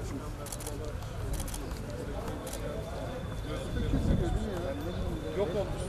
Yok olmuş.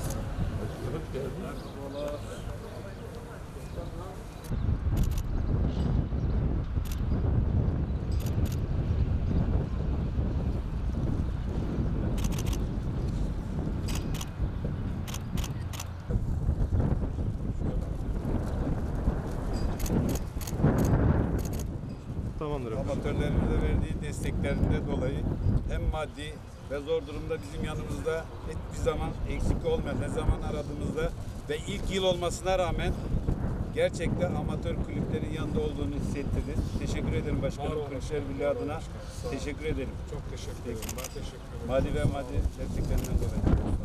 Tamamdır efendim. Amatörlerimize verdiği desteklerinden dolayı hem maddi ve zor durumda bizim yanımızda hiçbir zaman eksik olmayan, ne zaman aradığımızda ve ilk yıl olmasına rağmen gerçekten amatör kulüplerin yanında olduğunu hissettirdi. Teşekkür ederim başkanım. Kulüpler Birliği adına teşekkür ederim. Çok teşekkür ederim. Ben teşekkür ederim. Maddi ve maddi desteklerinden dolayı.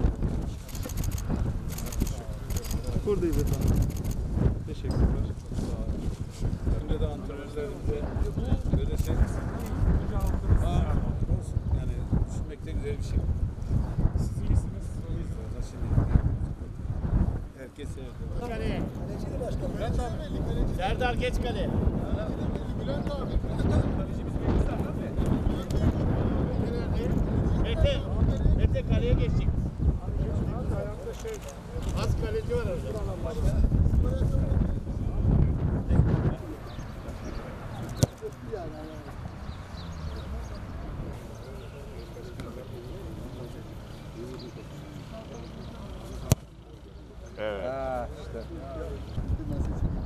Buradayız efendim. Teşekkürler. Şimdi de antrenörlerimize böylesi yani düşünmekte güzel bir şey. Siz iyisiniz. Şimdi herkes Kaleye. Serdar geç kaleye. Mete kaleye geçecek. Az kaleci var orada. Evet. işte.